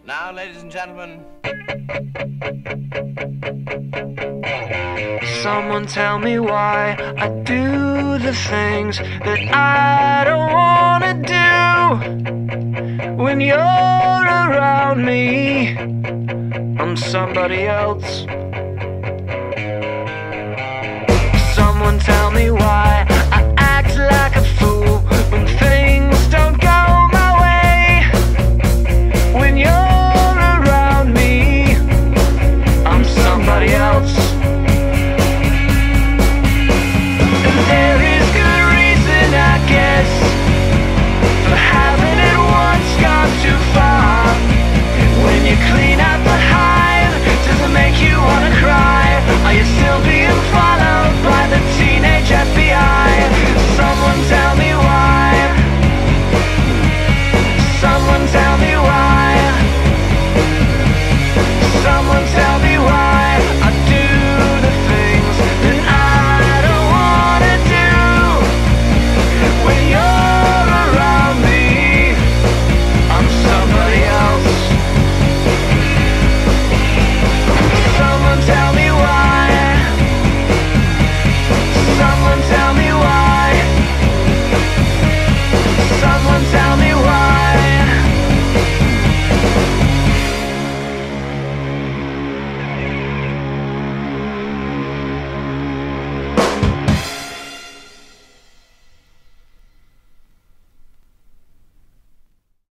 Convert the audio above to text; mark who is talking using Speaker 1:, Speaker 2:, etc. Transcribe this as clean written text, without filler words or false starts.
Speaker 1: Now, ladies and gentlemen.
Speaker 2: Someone tell me why I do the things that I don't wanna do. When you're around me, I'm somebody else. Someone tell me why